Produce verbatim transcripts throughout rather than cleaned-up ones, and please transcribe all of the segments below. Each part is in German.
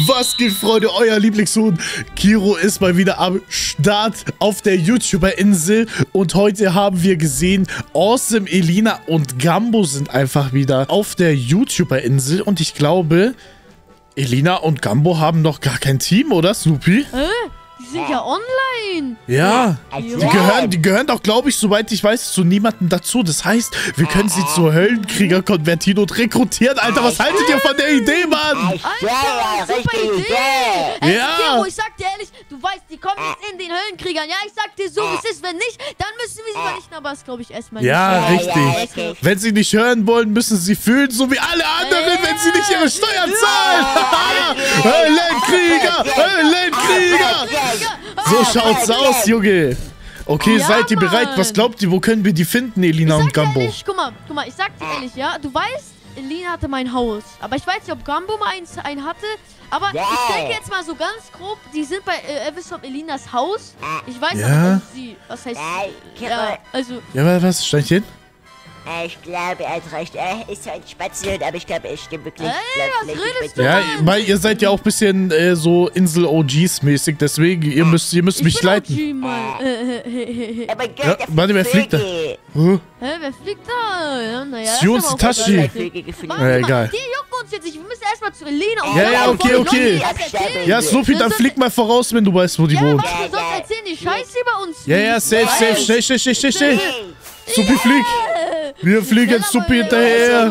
Was geht, Freunde? Euer Lieblingshuhn Kiro ist mal wieder am Start auf der YouTuber-Insel. Und heute haben wir gesehen, Awesome, Elina und Gambo sind einfach wieder auf der YouTuber-Insel. Und ich glaube, Elina und Gambo haben noch gar kein Team, oder, Snoopy? Hä? Die sind ja online. Ja, die gehören, die gehören doch, glaube ich, soweit ich weiß, zu niemandem dazu. Das heißt, wir können sie zu Höllenkrieger konvertieren und rekrutieren. Alter, was haltet ihr von der Idee, Mann? Alter, super Idee. Ey, Ja. Kiro, ich sag dir ehrlich, du weißt, die kommen jetzt in den Höllenkriegern. Ja, ich sag dir so, wie es ist. Wenn nicht, dann müssen wir sie vernichten. Aber das glaube ich erstmal nicht. Ja, richtig. Wenn sie nicht hören wollen, müssen sie fühlen, so wie alle anderen, wenn sie nicht ihre Steuern zahlen. Höllenkrieger, Höllenkrieger. So schaut's aus, Junge. Okay, Ja, seid ihr bereit? Was Mann. glaubt ihr, wo können wir die finden, Elina Ich und sag dir Gambo? ehrlich, guck mal, guck mal, ich sag dir ehrlich, ja, du weißt, Elina hatte mein Haus, aber ich weiß nicht, ob Gambo mal eins ein hatte, aber ich denke jetzt mal so ganz grob, die sind bei äh, Evisop Elinas Haus, ich weiß Ja. aber nicht, sie, was heißt, Ja, ja, also, Ja, was, Steinchen? Ich glaube, er hat recht. Er ist ein Spatzenhund, aber ich glaube, er stimmt wirklich. Ey, was redest du? Ja, Mann. weil ihr seid ja auch ein bisschen äh, so Insel-O Gs mäßig, deswegen, ihr müsst, ihr müsst ich mich bin leiten. O G, Mann. Äh, äh, äh, äh, äh. Aber Gott, Ja, der warte, wer fliegt da? Vögel. Huh? Hä, wer fliegt da? Ja, naja, Sion das ist aber auch Tashi. was- Vögel geflogen. Warte Ja, mal, egal. Die jucken uns jetzt nicht, wir müssen erstmal zu Elina und Ja, ja, Gambo, okay, bevor die okay. Leute das erzählen. Ja, Snoopy, dann flieg mal voraus, wenn du weißt, wo die Ja, wohnt. was wir sonst erzählen die Scheiße über uns. Ja, ja, safe, safe, schnell, schnell, schnell, schnell, schnell. Snoopy, flieg. Wir fliegen Snoopy hinterher.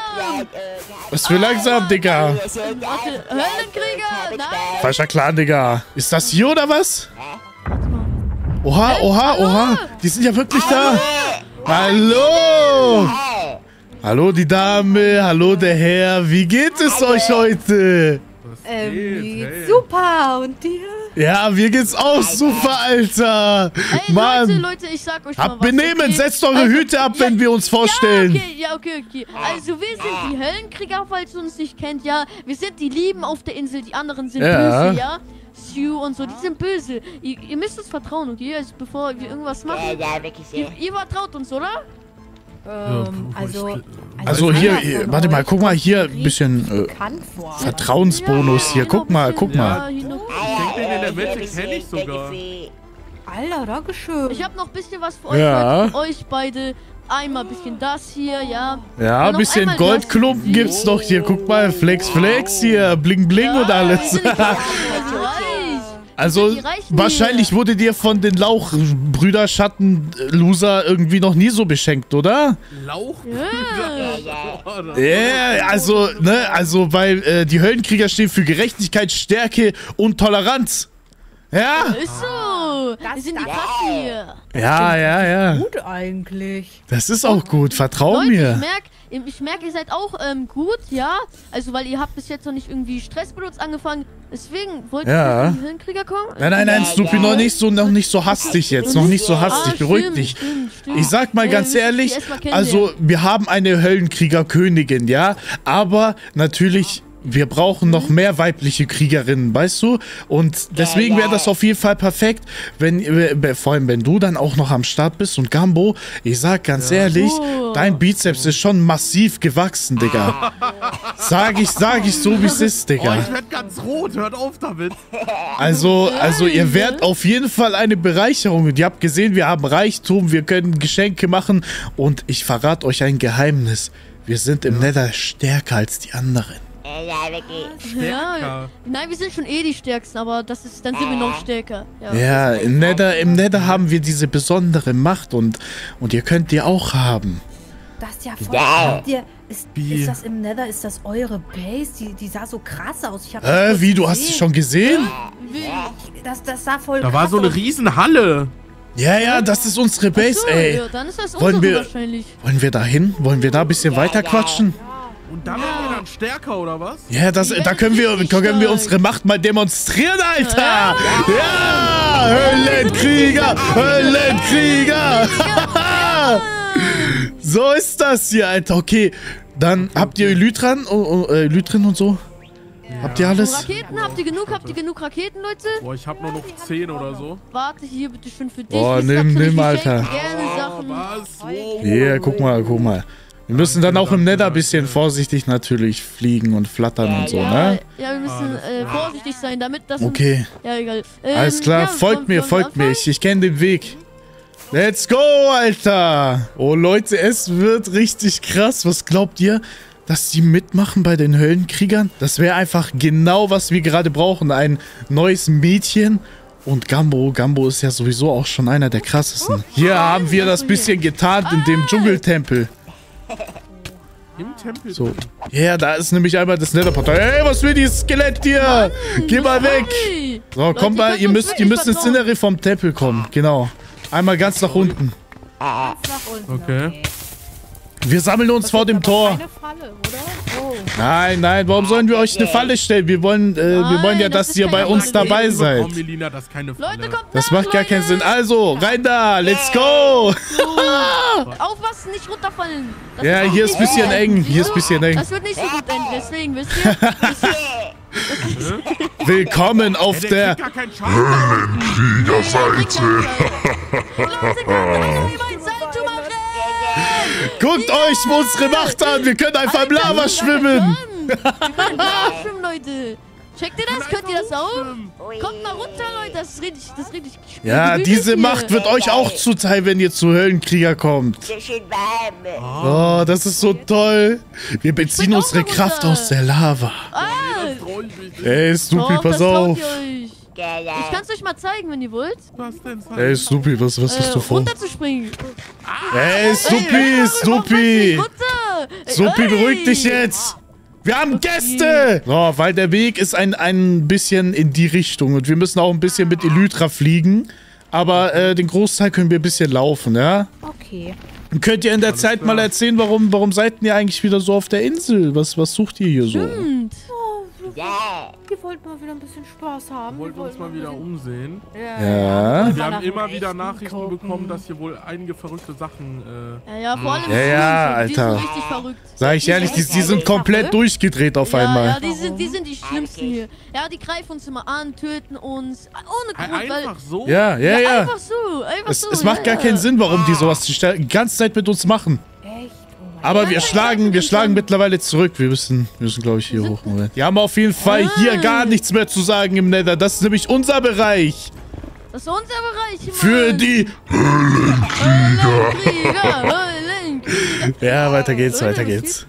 Was für langsam, Digga. Warte, Höllenkrieger, nein. Falscher Clan, Digga. Ist das hier oder was? Oha, oha, oha. Die sind ja wirklich da. Hallo. Hallo, die Dame. Hallo, der Herr. Wie geht es euch heute? Ähm, mir geht's super. Und dir? Ja, mir geht's auch super, Alter. Ey, Mann. Leute, Leute, ich sag euch mal Habt was, Benehmen, okay? setzt eure Also, Hüte ab, ja, wenn wir uns vorstellen. Ja, okay, ja, okay, okay. Also, wir sind die Höllenkrieger, falls ihr uns nicht kennt, ja. Wir sind die Lieben auf der Insel, die anderen sind Ja. böse, ja. Sue und so, die sind böse. Ihr, ihr müsst uns vertrauen, okay? Also, bevor wir irgendwas Ja, machen. ja, wirklich Ihr, sehr. ihr vertraut uns, oder? Ähm, also, Also hier, einer hier, von warte mal, euch guck mal hier, kommt ein bisschen äh, bekannt vor. Vertrauensbonus hier. Guck mal, guck mal. Ja, hier noch- Ich denke, den in der Mitte kenne ich sogar. Alter, Dankeschön. Ich hab noch ein bisschen was für euch, Ja. Leute, für euch beide. Einmal ein bisschen das hier, ja. Ja, ein noch bisschen einmal Goldklumpen das. gibt's noch hier. Guck mal, Flex, Flex hier, Bling, Bling und Ja, alles. wir sind nicht reich. Also, die Reichen wahrscheinlich hier. wurde dir von den Lauchbrüder Schatten-Loser irgendwie noch nie so beschenkt, oder? Lauch? Ja. Ja, yeah, also, ne, also, weil äh, die Höllenkrieger stehen für Gerechtigkeit, Stärke und Toleranz. Ja? Ist so. Das- Wir sind die das- Klasse hier. Ja, ja, ja. Gut eigentlich. Das ist auch gut, vertrau Leute, ich mir. merke, ich merk, ihr seid auch ähm, gut, ja. Also, weil ihr habt bis jetzt noch nicht irgendwie Stress mit uns angefangen. Deswegen wollt ihr Ja. in die Höllenkrieger kommen? Nein, nein, nein, Snoopy, noch nicht so, noch nicht so hastig jetzt, noch nicht so hastig, Ah, beruhig stimmt, dich. stimmt, stimmt. Ich sag mal Ja, ganz wir müssen die ehrlich, erst mal kennenlernen. also wir haben eine Höllenkriegerkönigin, ja, aber natürlich, wir brauchen noch mehr weibliche Kriegerinnen, weißt du? Und deswegen wäre das auf jeden Fall perfekt, wenn, äh, vor allem wenn du dann auch noch am Start bist und Gambo, ich sag ganz ehrlich, Oh. dein Bizeps ist schon massiv gewachsen, Digga. Sag ich, sag ich so, wie es ist, Oh, Digga. ich werd ganz rot, hört auf damit. Also, also ihr werdet auf jeden Fall eine Bereicherung. Und ihr habt gesehen, wir haben Reichtum, wir können Geschenke machen. Und ich verrate euch ein Geheimnis. Wir sind im Nether stärker als die anderen. Ja, wirklich. Ja, nein, wir sind schon eh die Stärksten, aber das ist, dann sind wir noch stärker. Ja. Ja, im Nether, im Nether haben wir diese besondere Macht und, und ihr könnt die auch haben. Das ist ja voll. Ja. Habt ihr, ist, Wie? ist das im Nether? Ist das eure Base? Die, die sah so krass aus. Ich hab das Äh, kurz wie, du hast es gesehen. schon gesehen? Wie? Das, das sah voll Da krass war so eine aus. Riesenhalle. Ja, ja, das ist unsere Base, So, ey. ja, dann ist das Wollen unsere wir- wahrscheinlich. Wollen wir da hin? Wollen wir da ein bisschen weiter quatschen? Und dann werden wir dann stärker, oder was? Ja, das, da können wir, können wir unsere Macht mal demonstrieren, Alter! Ja! Höllenkrieger! Höllenkrieger! So ist das hier, Alter. Okay, dann habt ihr Elytran, oh, oh, äh, Elytren und so? Habt ihr alles? Raketen, habt ihr genug? Habt ihr genug Raketen, Leute? Boah, ich hab nur noch zehn oder so. Warte hier bitte schön für dich. Boah, Ich nimm, sag schon, nimm, ich Alter. schenke Gerne Oh, Sachen. was? Wow. Hier, guck mal, guck mal. Wir müssen dann auch im Nether ein bisschen vorsichtig natürlich fliegen und flattern und so, Ja, ne? ja, wir müssen äh, vorsichtig sein, damit das... Okay. Ja, egal. Ähm, Alles klar, ja, folgt wollen- mir, wollen wir folgt mir. anfangen? Ich, ich kenne den Weg. Let's go, Alter. Oh, Leute, es wird richtig krass. Was glaubt ihr, dass die mitmachen bei den Höllenkriegern? Das wäre einfach genau, was wir gerade brauchen. Ein neues Mädchen. Und Gambo, Gambo ist ja sowieso auch schon einer der krassesten. Hier haben wir das bisschen getarnt in dem Dschungeltempel. Im Tempel. So. Ja, da ist nämlich einmal das Netherportal. Ey, was will dieses Skelett hier? Geh mal weg. Hey. So, Leute, kommt mal, könnt ihr uns müsst, ihr wirklich müsst ins vertrauen. Innere vom Tempel kommen. Genau. Einmal ganz nach unten. Nach unten. Okay. Wir sammeln uns vor dem Tor. Keine Falle, oder? Oh. Nein, nein, warum sollen wir euch eine Falle stellen? Wir wollen, äh, wir wollen ja, Nein, das dass ist ihr kein bei uns Problem. dabei Eben seid. bekommen, Melina, das ist keine Falle. Leute, kommt Das nach, macht gar keinen Leute. Sinn. Also, rein da, let's go. Aufpassen, nicht runterfallen. Das Ja, wird hier nicht ist ein bisschen gut eng. enden. Hier ist ein bisschen eng. Das wird nicht so gut enden, deswegen, wisst ihr? Willkommen auf Der der... kriegt gar keinen Schaden. Kriegerseite. Leute, kommt mein Salto machen! Guckt euch unsere Macht an. Wir können einfach im Lava schwimmen. Wir können Lava schwimmen, Leute. Checkt ihr das? Könnt ihr das auch? Schwimmen. Kommt mal runter, Leute. Das ist richtig, das ist richtig Ja, gemütlich diese hier. Macht wird euch auch zuteil, wenn ihr zu Höllenkrieger kommt. So schön warm. Oh, das ist so toll. Wir beziehen Springt auch unsere mal Kraft runter. aus der Lava. Ah, Das trau ich mich nicht. Ey, Snoopy, doch, pass das traut auf. ihr euch. Geil. Ich kann es euch mal zeigen, wenn ihr wollt. Was denn? Ey, Snoopy, was, was Äh, hast du vor? runterzuspringen. Ey, Snoopy, Ey, Snoopy. runter. Ey, Snoopy, ey. beruhig dich jetzt. Wir haben Gäste. So, weil der Weg ist ein, ein bisschen in die Richtung. Und wir müssen auch ein bisschen mit Elytra fliegen. Aber äh, den Großteil können wir ein bisschen laufen, ja? Okay. Und könnt ihr in der Zeit mal erzählen, warum, warum seid ihr eigentlich wieder so auf der Insel? Was, was sucht ihr hier so? Stimmt. Oh, wir, Ja. wir wollten mal wieder ein bisschen Spaß haben. Wir wollten uns mal wieder umsehen. Ja. Wir haben immer wieder Nachrichten bekommen, dass hier wohl einige verrückte Sachen... Äh, Ja, ja, vor allem Ja, ja, die sind Alter. richtig verrückt. Sag ich ehrlich, die, die sind komplett durchgedreht auf Ja, ja, einmal. die sind, die sind die schlimmsten hier. Ja, die greifen uns immer an, töten uns. Ohne Grund, weil... einfach so? Ja, ja, ja. Einfach so, einfach Es, so. es macht ja. gar keinen Sinn, warum die sowas die Ste- die ganze Zeit mit uns machen. Echt? Oh mein Aber Ja, wir ja, schlagen, ja, wir ja. schlagen mittlerweile zurück. Wir müssen, wir müssen glaube ich, hier hoch. Moment. Die haben auf jeden Fall hier gar nichts mehr zu sagen im Nether. Das ist nämlich unser Bereich. Das ist unser Bereich, Mann. Für die... Höllenkrieger, Höllenkrieger. Ja, weiter geht's, weiter geht's.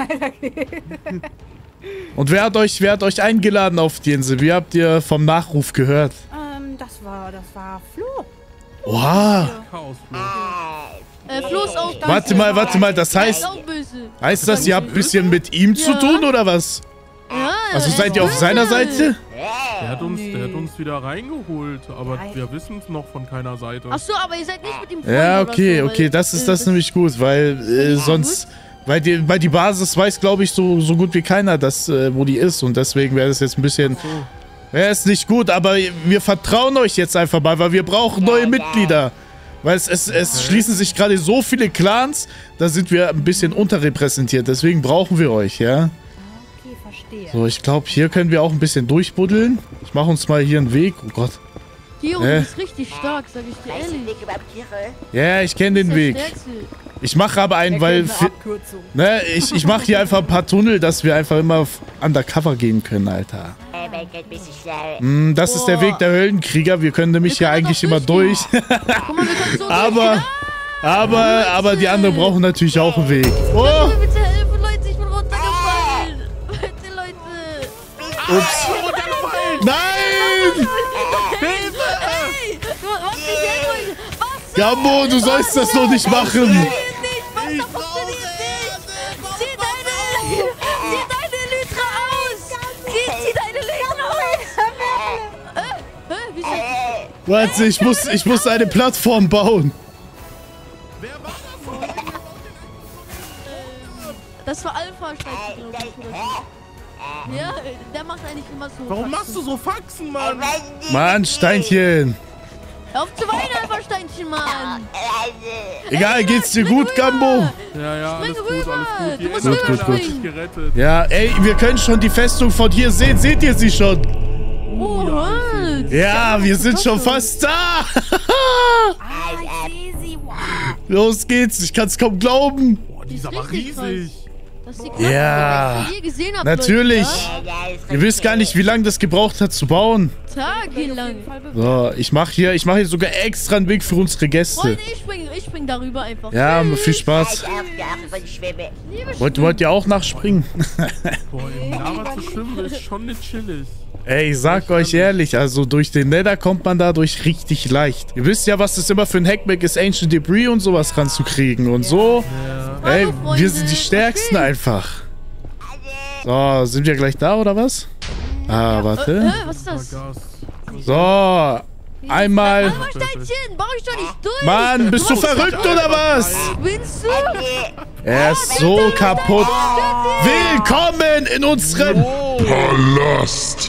Und wer hat euch, wer hat euch eingeladen auf die Insel? Wie habt ihr vom Nachruf gehört? Ähm, das war, das war Flo. Oha. Chaosflo. Äh, Flo ist auch... Warte mal, warte mal. Das Der ist heißt, auch böse. heißt das, ihr habt ein bisschen mit ihm zu Ja. tun oder was? Ja, Also er seid ist ihr auf böse. seiner Seite? Der hat uns, der hat uns wieder reingeholt, aber wir wissen es noch von keiner Seite. Ach so, aber ihr seid nicht mit ihm Freunde Ja, oder okay, so, okay, weil, das ist äh, das nämlich gut, weil äh, sonst, weil die, weil die Basis weiß, glaube ich, so, so gut wie keiner, dass, äh, wo die ist und deswegen wäre das jetzt ein bisschen, wäre es nicht gut, aber wir vertrauen euch jetzt einfach mal, weil wir brauchen neue Mitglieder, weil es, es, es schließen sich gerade so viele Clans, da sind wir ein bisschen unterrepräsentiert, deswegen brauchen wir euch, ja. Okay, verstehe. So, ich glaube, hier können wir auch ein bisschen durchbuddeln. Ich mache uns mal hier einen Weg, oh Gott. Kiro, Äh. du bist richtig stark, sag ich dir Weißt du, ehrlich. Weg überhaupt Tiere? Ja, ich kenne den Der Weg. Stärkste. Ich mache aber einen, weil... fi- Abkürzung. Ne, ich, ich mache hier einfach ein paar Tunnel, dass wir einfach immer f- undercover gehen können, Alter. Oh mein Gott, bist du schlau. Hm, das ist der Boah. Weg der Höllenkrieger. Wir können nämlich Wir hier können eigentlich doch immer durch. durchgehen. Guck mal, wir können so aber, aber, aber die anderen brauchen natürlich auch einen Weg. Oh, Könnt ihr mir bitte helfen, Leute? Ich bin runtergefallen. Bitte, Leute. ups. Nein! Hey, du was nicht helfen? Was? Gambo, du sollst das doch nicht machen. Nicht, was? Das funktioniert nicht. Zieh deine, zieh deine Elytra aus. Zieh, zieh deine Elytra aus. Äh, äh, wie ist das? Warte, ich muss, ich muss eine Plattform bauen. Das war Alpha-Stein, glaube ich. Oder so. Ja, der macht eigentlich immer so. Warum Faxen. machst du so Faxen, Ich Mann? weiß nicht. Mann, Steinchen. Hör auf zu weinen, Alpha-Steinchen, Mann. Egal, geht's dir gut, Gambo? Ja, ja, alles Spring gut, rüber. alles gut. Die Du musst Endermänner rüber haben springen. dich gerettet. Ja, ey, wir können schon die Festung von hier sehen. Seht ihr sie schon? Oh, was? Ja, wir sind schon fast da. Ah, ich sehe sie. Wow. Los geht's, ich kann's kaum glauben. Boah, Boah, Die die ist ist aber richtig riesig. Das ist die Ja. die ihr je gesehen habt, Natürlich. Leute, Ja, ja, ist Ihr wisst gar nicht, wie lange das gebraucht hat zu bauen. ja? Tagelang. So, ich mache hier, ich mache hier sogar extra einen Weg für unsere Gäste. Freunde, ich spring, ich spring darüber einfach. Ja, Tschüss. viel Ich Spaß. auch davon schwimme. Liebe Wollt, wollt ihr auch nachspringen? Boah, im Lava zu schwimmen ist schon nicht chillig. Ey, ich sag euch ehrlich, also durch den Nether kommt man dadurch richtig leicht. Ihr wisst ja, was das immer für ein Hackback ist, Ancient Debris und sowas ranzukriegen. Und so, Ja. ey, Hallo, Freunde. wir sind die Stärksten Okay. einfach. So, sind wir gleich da oder was? Ah, Äh, warte. äh, was ist das? Gas. So, einmal. Mach Steinchen, brauch ich doch nicht durch. Mann, bist du verrückt oder was? Spinnst du? Er ist so kaputt. Willkommen in unserem... Palast.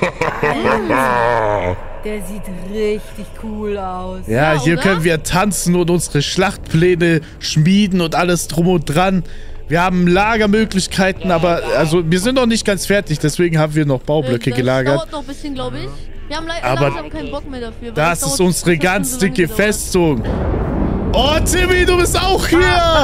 Der sieht richtig cool aus. Ja, Ja, hier oder? können wir tanzen und unsere Schlachtpläne schmieden und alles drum und dran. Wir haben Lagermöglichkeiten, aber also wir sind noch nicht ganz fertig, deswegen haben wir noch Baublöcke Äh, das gelagert. dauert noch ein bisschen, glaube ich. Wir haben le Aber langsam keinen Bock mehr dafür. weil Das dauert ist unsere fast schon ganz so lange dicke gedauert. Festung. Oh, Timmy, du bist auch hier!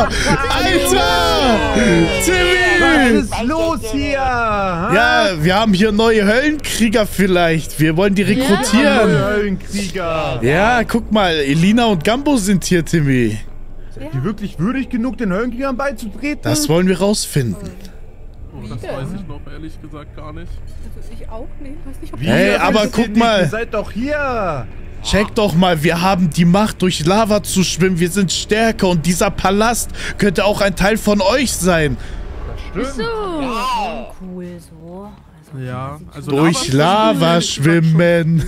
Alter! Timmy! ist los hier? Ha? Ja, wir haben hier neue Höllenkrieger vielleicht. Wir wollen die rekrutieren. Höllenkrieger. Ja, guck mal, Elina und Gambo sind hier, Timmy. Sind die wirklich würdig genug, den Höllenkriegern beizutreten? Das wollen wir rausfinden. Oh, das weiß ich noch ehrlich gesagt gar nicht. Also ich auch nicht. Weiß nicht, ob Wie, Hey, das aber wisst ihr guck nicht? mal. Ihr seid doch hier. Check doch mal, wir haben die Macht, durch Lava zu schwimmen. Wir sind stärker und dieser Palast könnte auch ein Teil von euch sein. So. cool so. Also, Ja, also Durch Lava Lava schwimmen.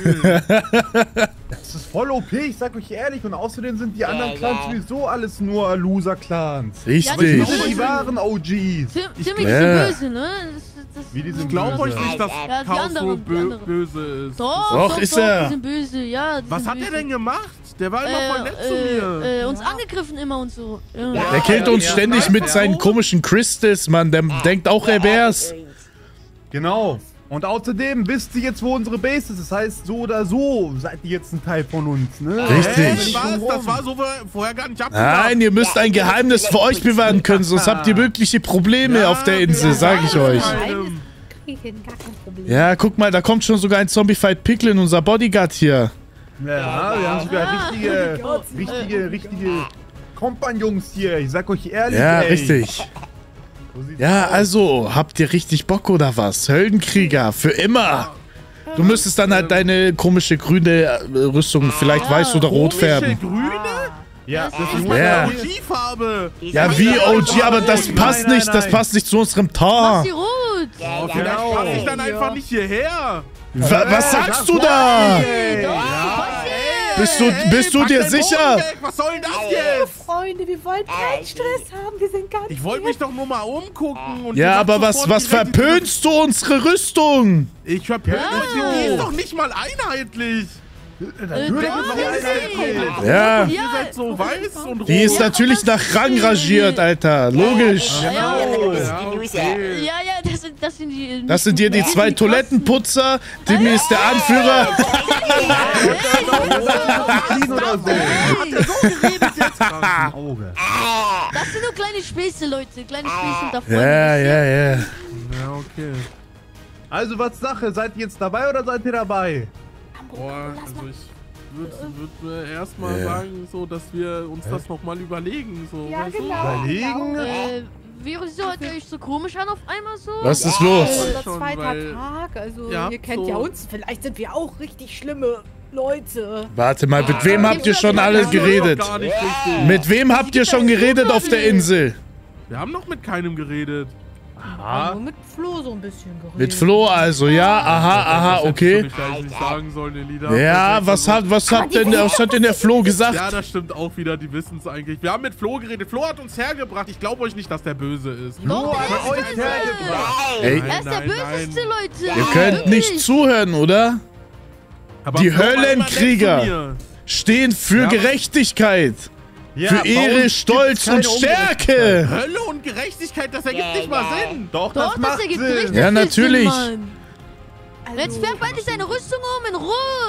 Das ist voll O P, ich sag euch ehrlich. Und außerdem sind die anderen Ja, Clans ja. sowieso alles nur Loser-Clans. Richtig. Aber die Ja, sind die wahren O Gs. Tim, Timmy Ja. ist böse, ne? Das, das, Wie die Ich sind glaube euch böse. nicht, dass Ja, die Chaos so anderen, die bö anderen. böse ist. Doch, Doch, doch, ist doch, er. Die sind böse, ja. Die Was sind hat er böse. denn gemacht? Der war immer voll nett zu äh, mir. äh, uns angegriffen immer und so. Ja. Der killt uns ständig mit seinen komischen Crystals, Mann. Der denkt auch, er wär's. Genau. Und außerdem wisst ihr jetzt, wo unsere Base ist. Das heißt, so oder so seid ihr jetzt ein Teil von uns, ne? Richtig. Hä, was? Das war so vorher gar nicht abgemacht. Nein, ihr müsst ein Geheimnis für euch bewahren können, sonst habt ihr wirkliche Probleme auf der Insel, sag ich euch. Ähm, krieg ich hin, gar kein Problem. Ja, guck mal, da kommt schon sogar ein Zombie-Fight Picklin, unser Bodyguard hier. Ja, wir haben sogar Ah. richtige, richtige, richtige Kompagnons hier. Ich sag euch ehrlich, Ja, ey. richtig. So sieht's Ja, aus. also, habt ihr richtig Bock oder was? Höllenkrieger, für immer. Du müsstest dann halt deine komische grüne äh, Rüstung vielleicht weiß oder rot komische färben. Grüne? Ja, das Das ist ist meine Ja. meine O G-Farbe. Ja, wie O G, aber das Nein, passt nein, nicht, das nein. passt nicht zu unserem Mach Tar. sie rot. Ja, Oh, ja. vielleicht Genau. passe ich dann einfach nicht hierher. Wa- Was sagst du da? Ey. Doch, Ja, pass ey, Bist du- ey, bist du pack dir deinen sicher? Bogen weg. Was soll denn das jetzt? Freunde, wir wollen keinen Stress haben. Wir sind ganz Ich wollte mich doch nur mal umgucken. Und Ja, ihr aber sagt was, sofort was direkt, verpönst du unsere Rüstung? Ich verpöne Ja. sie. Die ist doch nicht mal einheitlich. Dann Äh, würde doch, ich ist mal sie. Ja, Ihr seid so weiß und rot. die ist natürlich nach Rang rangiert, Alter. Logisch. Ja, Ja, aber das ist Ja, die Loser. okay. Ja, ja, das sind, das sind die. Das sind hier die zwei Toilettenputzer. Timmy ist der Anführer. Clean oder so. Kranken. Auge. Das sind nur kleine Späße, Leute. Kleine Späße unter Freunden. Ja, ja, ja. Ja, okay. Also, was Sache? Seid ihr jetzt dabei oder seid ihr dabei? Boah, also ich würde würd mir erstmal Ja. sagen, so, dass wir uns das nochmal überlegen. So, Ja, weißt du? genau. Überlegen? Äh, wieso hört ihr euch so komisch an auf einmal so? Was ist los? Unser Schon, zweiter weil- Tag. Also, Ja, ihr kennt so- ja uns. Vielleicht sind wir auch richtig schlimme Leute. Warte mal, mit wem habt ihr schon alle Wir haben doch geredet? Gar nicht richtig. Mit wem habt ihr schon geredet auf der Insel? Wir haben noch mit keinem geredet. Ah. Nur mit Flo so ein bisschen geredet. Mit Flo also, ja, aha, aha, Das hättest du okay. mich eigentlich nicht sagen sollen, Elida. Ja, Das was heißt also- hat, was hat denn, was hat denn der Flo Ja, gesagt? das stimmt auch wieder, die wissen es eigentlich. Wir haben mit Flo geredet. Flo hat uns hergebracht. Ich glaube euch nicht, dass der böse ist. Doch, Nur der an ist euch böse. hergebracht. Ey, Er ist der Nein, böseste, nein. Leute. ihr könnt nicht Wirklich. zuhören, oder? Aber Die Flo war immer nett Höllenkrieger. zu mir. Stehen für Ja. Gerechtigkeit, Ja, für bei Ehre, uns Stolz gibt's und keine Stärke. Hölle und Gerechtigkeit, das ergibt Ja, nicht mal ja. Sinn. Doch, Doch, das das macht ergibt Sinn. richtig Ja, Sinn, natürlich. Mann. Also, Jetzt färbt endlich seine Rüstung um in Rot.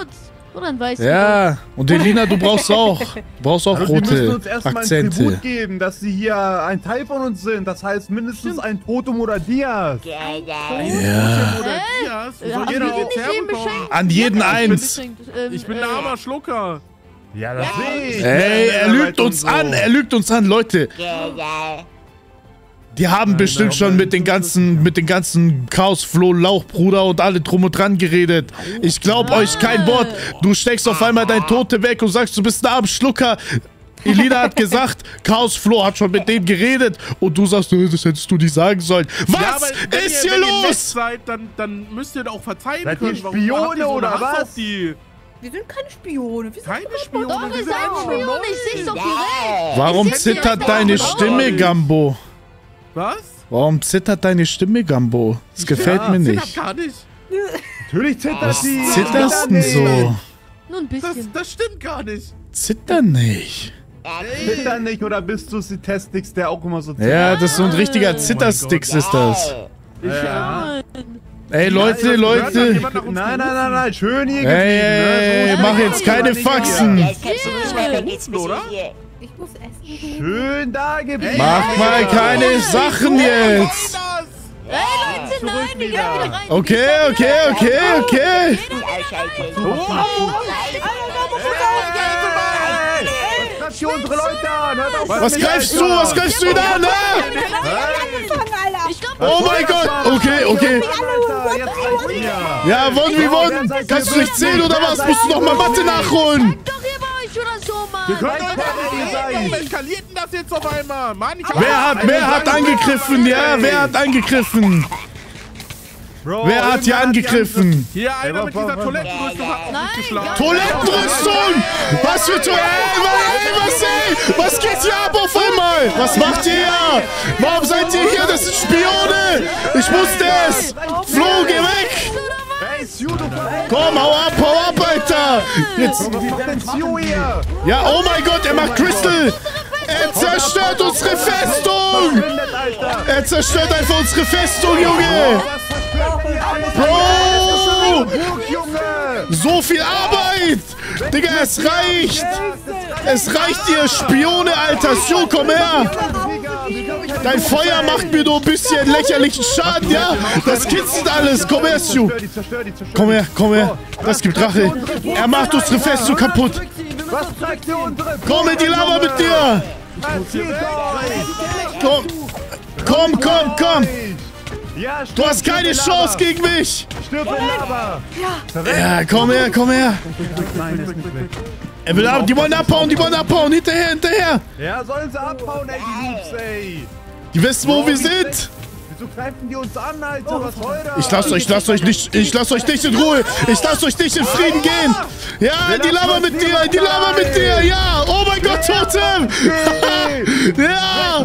Oder ein weißes. Ja, und Elina, du brauchst auch. Du brauchst auch Also, die müssen rote uns erstmal ein Akzente. Tribut geben, dass sie hier ein Teil von uns sind. Das heißt mindestens ein Totem oder Dias. Genau. Ja. Oder Hä? Dias. Wo Äh, soll haben jeder wir die auch nicht eben herbekommen? beschenkt? An jeden eins. Ähm, Ich bin äh, ein armer Schlucker. Ja, das sehe ich. Ey, er lügt Arbeit und uns so. an, er lügt uns an, Leute. Genau. Die haben bestimmt schon mit den ganzen, mit den ganzen Chaos, Flo, Lauchbruder und alle drum und dran geredet. Ich glaub euch kein Wort. Du steckst auf einmal dein Tote weg und sagst, du bist ein armer Schlucker. Elina hat gesagt, Chaos Flo hat schon mit dem geredet und du sagst, äh, das hättest du nicht sagen sollen. Was Ja, aber wenn ist ihr, hier wenn ihr nett los? seid, dann, dann müsst ihr doch verzeihen Seid ihr können. Warum Spione habt ihr so einen oder Hass was? auf die? Wir sind keine Spione. Wir sind Keine Spione. Doch, wir ihr sind seid einfach nur Spione, ich seh's doch direkt. Ja. Warum Ich seh zittert direkt deine auf. Stimme, Gambo? Was? Warum zittert deine Stimme, Gambo? Das gefällt Ja, mir Zittert nicht. gar nicht. Natürlich zittert Was sie. zitterst denn so? Nur ein Das, bisschen. das stimmt gar nicht. Zitter nicht. Zitter nicht oder bist du Citestix, der auch immer so zittert? Ja, das ist so ein richtiger Oh Zittersticks ist das. Ja. Ey, Leute, Leute. Jemand nach uns Nein, nein, nein, nein, schön hier Ey, ey, ey, geblieben, ne? So mach ist jetzt es keine aber nicht Faxen. hier. Jetzt kannst du nicht mehr, dann geht's ein bisschen Oder? hier. Ich muss essen. Schön da geblieben. Mach mal keine Sachen jetzt. Ey, Leute, nein, die gehen wieder rein. Okay, okay, okay, okay. Die ausschalten. Was hier unsere Leute an? Hört auf, Was mich greifst du? Alter. Was greifst du ihn an, ne? Ich glaub, Oh mein Gott. Okay, okay. Alter, jetzt reicht's mir. Ja, Won, wie Won? Kannst du nicht zählen oder was? Musst du noch mal Mathe nachholen? doch hier bei euch oder so, Wir Mann. können uns Alter, doch ey. Warum eskaliert denn das jetzt auf einmal? Mann, ich hab Wer hat, wer hat angegriffen? Ja, wer hat angegriffen? Bro, Wer hat hier irgendwer angegriffen? Hier einer Ey, mit wa- dieser wa- Toilettenrüstung hat uns Nein, geschlagen. gar Toilettenrüstung! Was für Toiletten? Ey, was, ey? Was geht hier ab auf einmal? Was macht ihr hier? Warum seid ihr hier? Das sind Spione! Ich wusste es! Flo, geh weg! Ey, Sue, du Komm, hau ab, hau ab, Alter! Jetzt, Was macht denn Sue hier? ja, oh mein Gott, er macht Crystal! Er zerstört unsere Festung! Bindet, Alter. Er zerstört einfach unsere Festung, Junge! Was verstört ihr alles? Bro! Burg, Junge! So viel Arbeit! Digga, es reicht! Es reicht, ihr Spione, Alter! Sue, komm her! Dein Feuer macht mir nur ein bisschen lächerlichen Schaden, ja? Das kitzelt alles! Komm her, Sue! Die zerstört, die zerstört. Komm her, komm her! Das gibt Rache! Er macht unsere Festung kaputt! Was zeigt ihr unsere? Komm in die Lava mit dir! Erzählt euch! Komm! Komm, komm, komm! Ja, Du hast keine Chance gegen mich! Stirb in Lava! Ja, komm her, komm her! Nein, ist nicht weg. Er will ab, die wollen abhauen, die wollen abhauen! Hinterher, hinterher! Ja, sollen sie abhauen, ey, die Noobs, ey! Die wissen, wo wir sind! Wieso greifen die uns an, Alter? Was soll das? Ich lass euch, ich lass euch nicht, ich lass euch nicht in Ruhe. Ich lass euch nicht in Frieden gehen. Ja, in die Lava mit dir, in die Lava mit dir. Ja, oh mein Gott, Totem. Ja.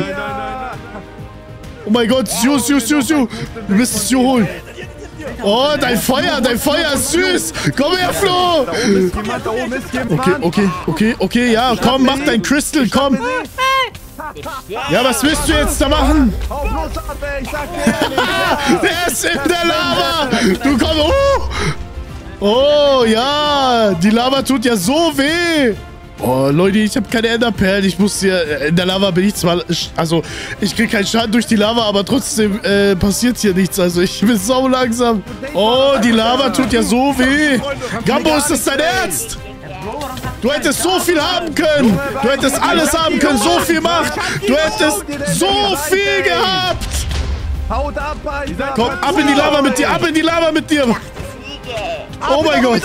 Oh mein Gott, Sue, Sue, Sue, Sue. Wir müssen Sue holen. Oh, dein Feuer, dein Feuer ist süß. Komm her, Flo. Da oben ist jemand, da oben ist jemand. Okay, okay, okay, okay, ja, komm, mach dein Crystal, komm. Ja, was willst du jetzt da machen? Hau bloß ab, ey, ich sag dir ehrlich. Der ist in der Lava! Du kommst. Oh! Oh, ja! Die Lava tut ja so weh! Oh, Leute, ich habe keine Enderperlen. Ich muss hier. In der Lava bin ich zwar. Also, ich krieg keinen Schaden durch die Lava, aber trotzdem äh, passiert hier nichts. Also, ich bin sau langsam. Oh, die Lava tut ja so weh! Gambo, ist das dein Ernst? Du hättest so viel haben können! Du hättest alles haben können! So viel Macht! Du hättest so viel gehabt! Haut ab, Alter. Komm, ab in die Lava mit dir, ab in die Lava mit dir! Oh mein Gott!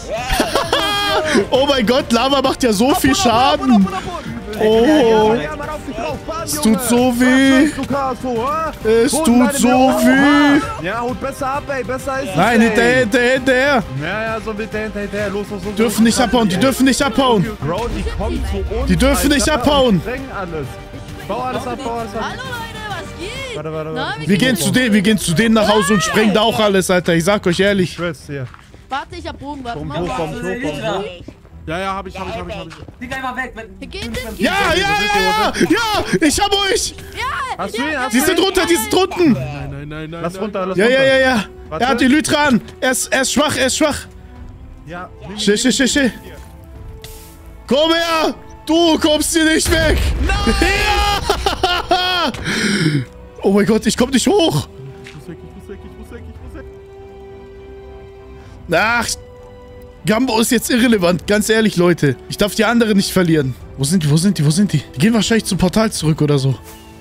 Oh mein Gott, Lava macht ja so viel Schaden! Oh, es tut so weh! Es tut so weh! Ja, haut besser ab, ey, besser ist es, Nein, ey. hinterher, hinterher, hinterher! Ja, ja, so bitte hinterher, hinterher, los, los, los. Dürfen nicht abhauen, die dürfen nicht abhauen! Bro, die kommen zu uns. Die dürfen nicht Alter, abhauen. und sprengen alles. Bau alles ab, bau alles ab. Hallo Leute, was geht? Warte, warte, Na, warte. wie Wir geht's? gehen zu denen, wir gehen zu denen nach Hause und sprengen da auch alles, Alter. Ich sag euch ehrlich. Schwester hier. Warte, ich hab Bogen, warte Komm, mal. hoch, komm, hoch, komm, hoch. Ja, ja, hab ich, hab ich, hab ich, hab ich. Flieg einfach weg. Wenn, Wie geht denn? Ja, ja, ja, ja! Ja! Ich hab euch! Hast du ihn? Hast Die du sind ihn? runter, die sind unten! Nein, nein, nein, nein. Lass nein. runter, lass Ja, runter. ja, ja, ja. Warte. Er hat die Lytra an. Er ist, er ist schwach, er ist schwach. Ja, nimm Schnell, schnell, schnell, schnell. Komm her! Du kommst hier nicht weg! Nein! Ja! Oh mein Gott, ich komm nicht hoch! Ich muss weg, ich muss weg, ich muss weg, ich muss weg. Ach, Gambo ist jetzt irrelevant, ganz ehrlich, Leute. Ich darf die anderen nicht verlieren. Wo sind die, wo sind die, wo sind die? Die gehen wahrscheinlich zum Portal zurück oder so.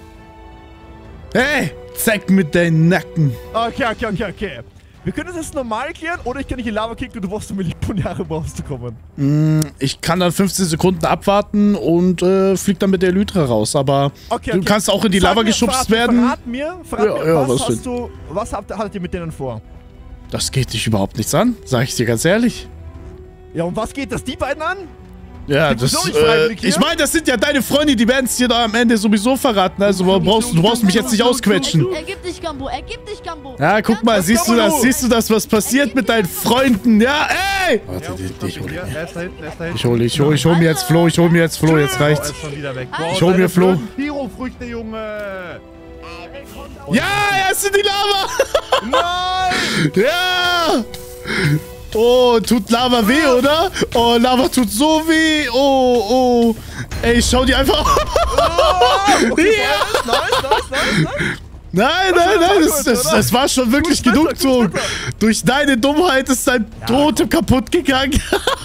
Hey, zeig mit deinen Nacken. Okay, okay, okay, okay. Wir können das jetzt normal klären oder ich kann dich in Lava kicken und du brauchst eine Million Jahre, um rauszukommen. Mm, ich kann dann fünfzehn Sekunden abwarten und äh, flieg dann mit der Elytra raus, aber Okay, du okay. kannst auch in die Sag Lava mir, geschubst verrat, werden. Verrat mir, verrat Ja, mir, ja, was, was hast du, was habt, hattet ihr mit denen vor? Das geht dich überhaupt nichts an, sag ich dir ganz ehrlich. Ja, und was geht das die beiden an? Ja, Gibt's das, so nicht äh, freiwillig hier? ich meine, das sind ja deine Freunde, die werden es dir da am Ende sowieso verraten, also du brauchst, du brauchst mich jetzt nicht ausquetschen. Er gibt dich, Gambo. Er gibt dich, Gambo. Ja, guck mal, siehst du das, siehst du das, was passiert mit deinen Freunden, ja, ey! Warte, die, ich hol ihn. Ja, er ist da hinten, er ist da hinten. Ich hol, ich hol, ich hol mir jetzt Flo, ich hol mir jetzt Flo, jetzt Oh, er reicht's. ist schon wieder weg. Ich hol mir Flo. Pyrofrüchte, Junge. Ja, er ist in die Lava! Nein! Ja! Oh, tut Lava weh, oder? Oh, Lava tut so weh. Oh, oh. Ey, schau dir einfach... Okay, Ja! nice, nice, nice, nice. Nein, nein, nein, das, das, das war schon wirklich Gut, besser, Genugtuung. gut, besser. Durch deine Dummheit ist dein Totem kaputt gegangen.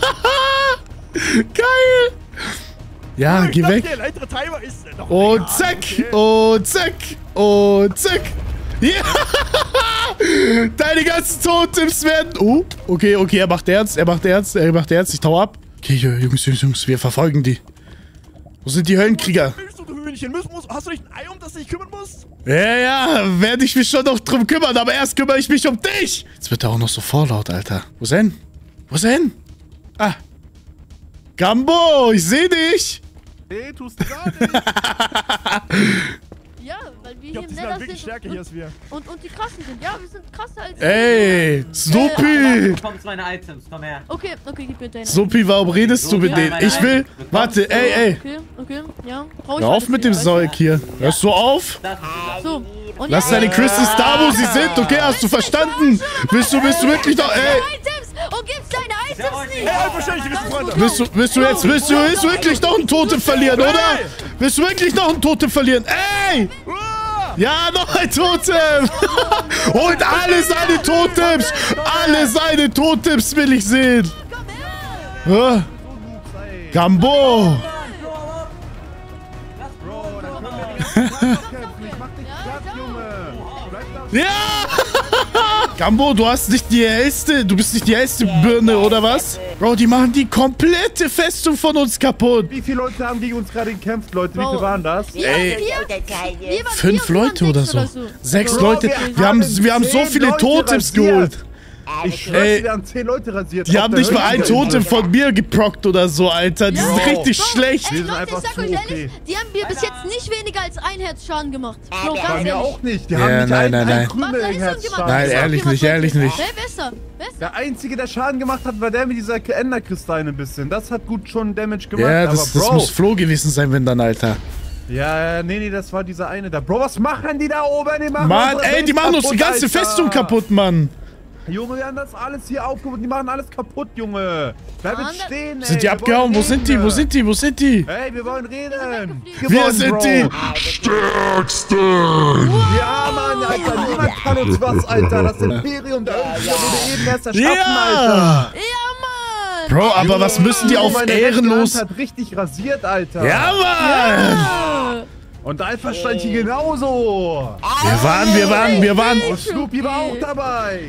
Geil. Ja, Ich geh dachte, weg. Der ältere Timer ist noch Und länger. zack, Okay. und zack, und zack. Ja! Deine ganzen Totems werden... Oh, okay, okay, er macht ernst, er macht ernst, er macht ernst. Ich tau ab. Okay, Jungs, Jungs, Jungs, wir verfolgen die. Wo sind die Höllenkrieger? Willst du, du Hühnchen? Muss, muss, hast du nicht ein Ei, um das du dich kümmern musst? Ja, ja, werde ich mich schon noch drum kümmern, aber erst kümmere ich mich um dich. Jetzt wird er auch noch so vorlaut, Alter. Wo ist er hin? Wo ist er hin? Ah. Gambo, ich sehe dich. Nee, tust du gar nicht. Ja, weil wir Ich glaube, hier die im sind Nether halt wirklich sind stärker und, hier als wir. und, und die krassen sind. Ja, wir sind krasser als... Ey, Snoopy. Du bekommst meine Items, komm her. Okay, okay, gib mir deine... Snoopy, warum redest du mit denen? Ich will... Warte, ey, ey. Okay, okay, ja. Brauch ich Hör auf alles mit hier, dem alles Zeug hier. Hörst du auf? Das ist das. So, und Lass jetzt- deine Crystals da, wo sie sind. Okay, hast du verstanden? Willst du, willst du wirklich noch... Ey. Items! Und gibst deine Items nicht! Ey, wahrscheinlich, die wissen Freunde. Willst du, willst du jetzt, willst du, willst du wirklich noch einen Totem verlieren, oder? Willst du wirklich noch einen Totem verlieren? Ey! Ja, noch ein Totem! Und alle seine Totems! Alle seine Totems will ich sehen! Hä? Gambo! Bro, da können wir die ganze Zeit kämpfen. Ich mach dich platt, Junge. Bleib da. Ja! Gambo, du hast nicht die hellste, du bist nicht die hellste Birne, oder was? Bro, die machen die komplette Festung von uns kaputt. Wie viele Leute haben gegen uns gerade gekämpft, Leute? Wie Bro. viele waren das? Wir Ey. sind oder keine. Wir waren Fünf vier und Leute waren oder sechs so. Sechs Bro, Leute. wir Wir haben, haben wir haben so zehn viele Leute Totems rasiert. geholt. Ich Ey. schwör's, wir haben zehn Leute rasiert. Die Auf haben der nicht mal ein Hölleninsel. Totem von mir geprockt oder so, Alter. Die Ja. sind Bro. richtig Bro, schlecht. Ey, Wir sind Leute, einfach ich sag zu euch ehrlich, okay. die haben mir bis jetzt nicht weniger als ein Herzschaden gemacht. Bro, Bei ganz Bei mir ehrlich. auch nicht. Die Ja, haben nicht nein, einen, nein, einen nein. Warte, da Krümel ist Herz irgendjemand. Nein, Ist ehrlich irgendjemand nicht, ehrlich Leute. nicht. Wer besser? Besser? Der Einzige, der Schaden gemacht hat, war der mit dieser Enderkristallen ein bisschen. Das hat gut schon Damage gemacht. Ja, aber das, das Bro, muss Flo gewesen sein, wenn dann, Alter. Ja, ja, nee, nee, das war dieser eine da. Bro, was machen die da oben? Die machen Mann, unsere ey, die Base machen uns die kaputt, ganze Alter. Festung kaputt, Mann. Junge, wir haben das alles hier aufgebaut. Die machen alles kaputt, Junge. Bleib Mann, jetzt stehen, ey. Sind die wir abgehauen? wollen Wo sind die? reden. Wo sind die? Wo sind die? Hey, wir wollen reden. Wir sind die. Stärkste! Ja, Mann, Alter. Niemand kann uns was, Alter. Das Imperium da oben wurde eben erst erschaffen, Alter. Ja. Ja, Mann! Bro, aber was müssen die auf Meine rechte ehrenlos... Hand hat richtig rasiert, Alter. Ja, Mann! Ah. Und Alpha stand hier genauso. Wir waren, wir waren, wir waren... Und Snoopy war auch dabei.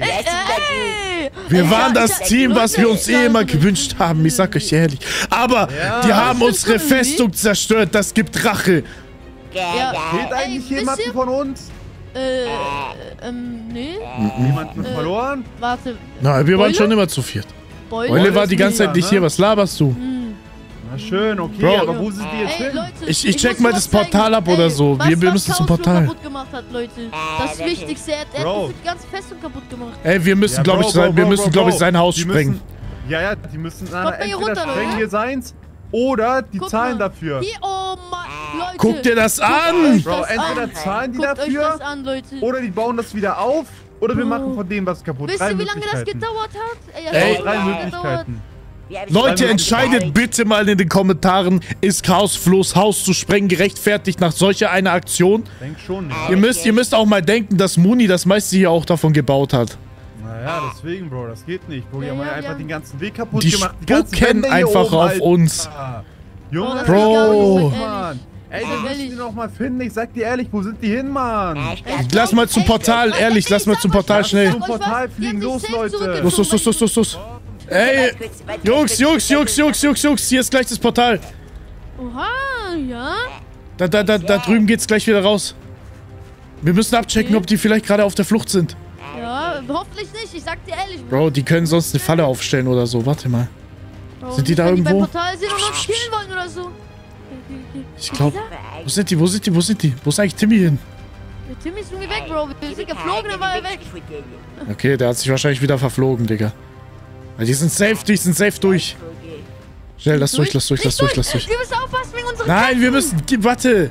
Ey! Wir Ey, waren ich- das ich- Team, was wir uns eh immer Ja. gewünscht haben. Ich sag euch ehrlich. Aber die haben unsere Festung zerstört. Das gibt Rache. Ja. Fehlt Ey, eigentlich wisst jemanden ihr- von uns? Äh, ähm, nee. Jemanden Äh, verloren? Warte. Na, wir waren Beule? schon immer zu viert. Beule? Eule war die ist ganze Zeit mega, nicht ne? hier. Was laberst du? Na schön, okay, Bro. aber wo sind die jetzt Ey, hin? Leute, Ich- ich check muss mal was das Portal zeigen. ab oder Ey, so. was- Wir- wir was müssen zum Chaos Portal. kaputt gemacht hat, Leute. Das wirklich? Wichtigste. Er hat, er hat Bro. die ganze Festung kaputt gemacht. Ey, wir müssen, Ja, glaube Bro, ich, sein, Bro, wir Bro, müssen, Bro, glaube ich, Bro. sein Haus Die sprengen. müssen- Ja, ja, die müssen na, Kommt mal hier entweder runter, sprengen Leute. wir seins oder die Guck zahlen mal. dafür. Hier, oh Mann, Leute. Guck dir das Guckt an! euch Bro, das entweder an. zahlen die Guckt euch dafür das an, Leute. oder die bauen das wieder auf Oder wir Bro. machen von dem was kaputt. Wisst Drei ihr, wie lange das Möglichkeiten. gedauert hat? Ey, das Ey. hat Drei lange Möglichkeiten. Wir haben Leute, schon entscheidet gedauert. bitte mal in den Kommentaren, ist Chaosflohs Haus zu sprengen gerechtfertigt nach solcher einer Aktion? Denk schon nicht. Ihr müsst, ihr müsst auch mal denken, dass Muni das meiste hier auch davon gebaut hat. Naja, deswegen, Bro, das geht nicht. Bro, die Ja, haben ja, ja einfach ja. den ganzen Weg kaputt Die gemacht. ganzen spucken Wände hier einfach oben, auf Alter. uns. Junge, Oh, das Bro. geht gar nicht, Mann. Ey, Also wir müssen ehrlich. die noch mal finden. Ich sag dir ehrlich, wo sind die hin, Mann? Ja, ich glaub, Lass mal zum Portal, ehrlich, lass mal zum Portal schnell. Zum Portal fliegen, los, Leute. Los, los, los, los, los, los. Ey, Jungs, Jungs, Jungs, Jungs, Jungs, Jungs, hier ist gleich das Portal. Oha, ja. Da, da, da, da drüben geht's gleich wieder raus. Wir müssen abchecken, ob die vielleicht gerade auf der Flucht sind. Ja, hoffentlich nicht. Ich sag dir ehrlich. Bro, die können sonst eine Falle aufstellen oder so. Warte mal. Bro, sind die da wenn irgendwo? Die beim Portal sind und uns killen wollen oder so. Ich glaube. Wo sind die? Wo sind die? Wo sind die? Wo ist eigentlich Timmy hin? Der Timmy ist irgendwie weg, Bro. Wir sind geflogen, dann war er weg. Okay, der hat sich wahrscheinlich wieder verflogen, Digga. Weil die sind safe, die sind safe durch. Schnell, lass durch, lass durch, lass durch, lass durch. Wir müssen aufpassen wegen unserer Nein, wir müssen... Geh, warte.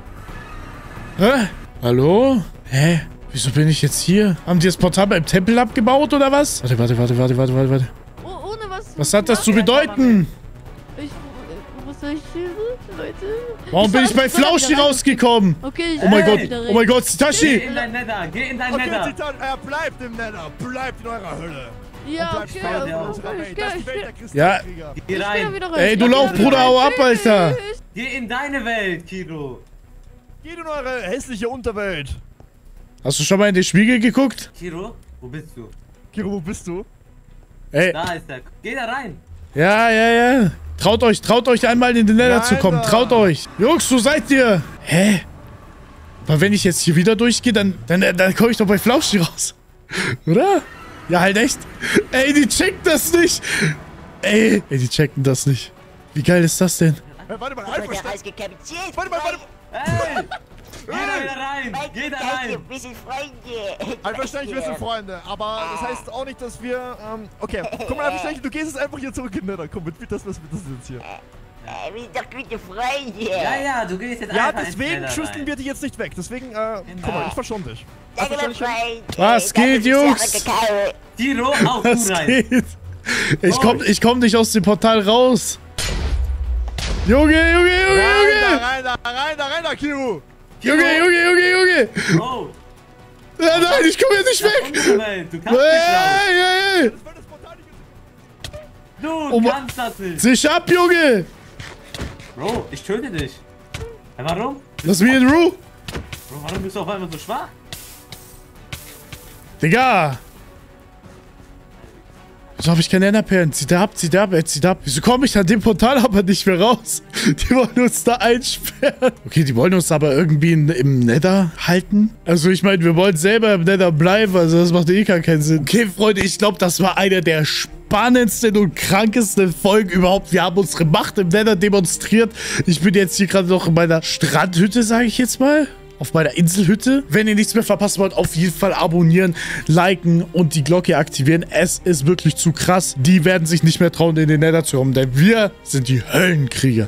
Hä? Hallo? Hä? Wieso bin ich jetzt hier? Haben die das Portal beim Tempel abgebaut oder was? Warte, warte, warte, warte, warte, warte, warte. Oh, ohne was. Was hat das zu bedeuten? Ich, was soll ich hier, Leute? Warum bin ich bei Flauschi rausgekommen? Okay, ich Oh mein bin Gott, wieder oh mein rein. Gott, Tashi! in dein Nether, geh in dein Okay, Nether. Titan, er bleibt im Nether. Bleibt in eurer Hölle. Ja, Bleibt okay. fern okay, von unserer okay, Welt. Das ist die Welt der ich Ja. Kristallkrieger. Geh geh da rein. wieder rein. Ey, du Ich geh Lauf, da wieder Bruder, rein. hau ab, Alter! Tschüss. Geh in deine Welt, Kiro. Geht in eure hässliche Unterwelt. Hast du schon mal in den Spiegel geguckt? Kiro, wo bist du? Kiro, wo bist du? Ey, Da ist er. Geh da rein. ja, ja, ja. Traut euch, traut euch einmal in den Nether Nein, zu kommen. da. Traut euch. Jungs, wo seid ihr? Hä? Aber wenn ich jetzt hier wieder durchgehe, dann, dann, dann komme ich doch bei Flauschi raus. Oder? Ja, halt echt. Ey, die checken das nicht. Ey, ey, die checken das nicht. Wie geil ist das denn? Hey, warte mal, Der Einverstanden. Reis gekapiziert. Warte mal, warte Hey! Geh da wieder rein. Geh da rein. Wir sind Freunde. Einverstanden, wir sind Freunde, aber das heißt auch nicht, dass wir, ähm, okay, komm mal, Einverstanden, du gehst jetzt einfach hier zurück in den Nether, komm mit, das, was das ist jetzt hier. Äh, Wir sind doch gute Freunde. Ja, ja, du gehst jetzt Ja, einfach ins deswegen Nether schüsseln rein. wir dich jetzt nicht weg, deswegen, äh, guck mal, ich verschone dich. Danke, mein Einverstanden? Freund. Was Äh, danke geht, fürs Jungs? Sache, Kakao. Kiro, auch du Was rein. geht? Ich komm, ich komm nicht aus dem Portal raus. Junge, Junge, Junge, Rein da, Junge! rein da, rein da, rein da, Kiro! Junge, Junge, Junge, Junge! Bro, Ja, nein, ich komm hier nicht das ist weg! unsere Welt. Du kannst nicht raus. Hey, hey, hey! Du Oh, ma- kannst das nicht. Sich ab, Junge! Bro, ich töte dich. Ja, warum? Lass mich in Ruhe! Bro, warum bist du auf einmal so schwach? Digga! Wieso hab ich keine Enderperlen? Zieht er ab, zieht er ab, er zieht ab. Wieso komme ich an dem Portal aber nicht mehr raus? Die wollen uns da einsperren. Okay, die wollen uns aber irgendwie in, im Nether halten. Also ich meine, wir wollen selber im Nether bleiben, also das macht eh gar keinen Sinn. Okay, Freunde, ich glaube, das war einer der spannendsten und krankesten Folgen überhaupt. Wir haben unsere Macht im Nether demonstriert. Ich bin jetzt hier gerade noch in meiner Strandhütte, sage ich jetzt mal. Auf meiner Inselhütte. Wenn ihr nichts mehr verpassen wollt, auf jeden Fall abonnieren, liken und die Glocke aktivieren. Es ist wirklich zu krass. Die werden sich nicht mehr trauen, in den Nether zu kommen, denn wir sind die Höllenkrieger.